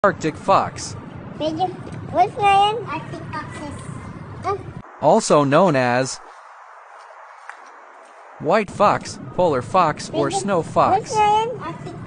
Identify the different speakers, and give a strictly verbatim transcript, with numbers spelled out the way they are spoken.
Speaker 1: Arctic fox.
Speaker 2: Medyo, what's nga yan? Arctic foxes. Ah.
Speaker 1: Also known as white fox, polar fox, or
Speaker 2: Medyo,
Speaker 1: snow
Speaker 2: what's
Speaker 1: fox.
Speaker 2: nga yan? Arctic